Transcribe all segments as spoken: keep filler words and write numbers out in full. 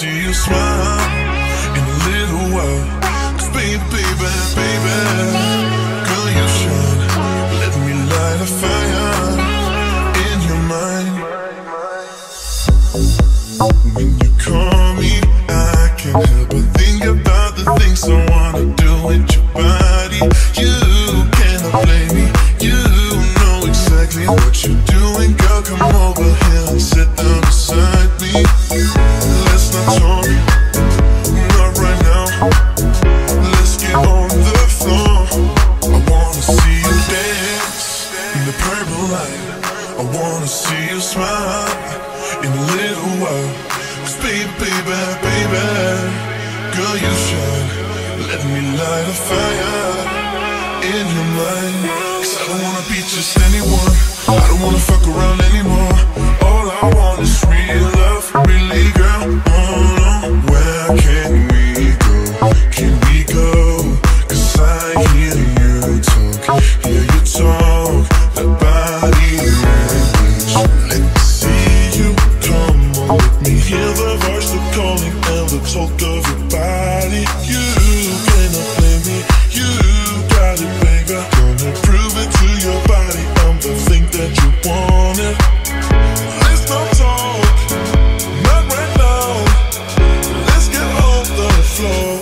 see you smile in a little while. 'Cause baby, baby, baby, girl, you shine. Let me light a fire in your mind. When you call me, I can't help but think about the things I wanna do with your body. You cannot blame me, you know exactly what you're doing. Girl, come over here and sit down beside me. Let's not talk, not right now. Let's get on the floor. I wanna see you dance in the purple light. I wanna see you smile in a little while. 'Cause baby, baby, baby, girl, you shine. Let me light a fire in your mind. 'Cause I don't wanna be just anyone, I don't wanna fuck around anymore. All I want is real love, really, girl. Oh no, where can we go? Can we go? 'Cause I hear you talk, hear you talk, that body language. Let me see you, come on, let me hear the voice, the calling and the talk of your body. You cannot blame me, you got it, baby. Gonna prove it to your body, I'm the thing that you wanted. Let's not talk, not right now. Let's get on the floor.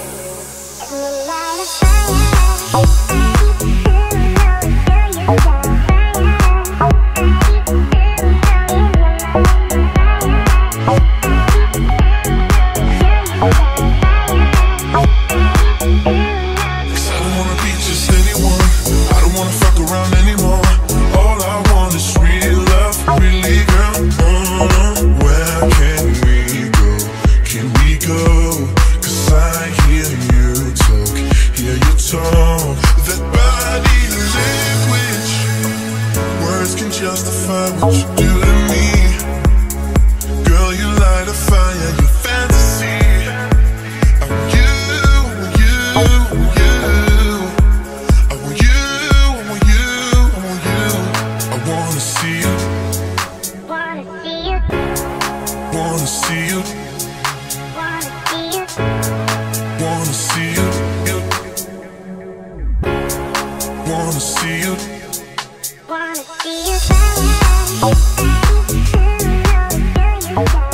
Justify what you do to me. Girl, you light a fire, your fantasy. I want you, I want you, I want you. I want you, I want you, I want you. I wanna see you, wanna see you, wanna see you, wanna see you, wanna see you, wanna see you. Wanna see you.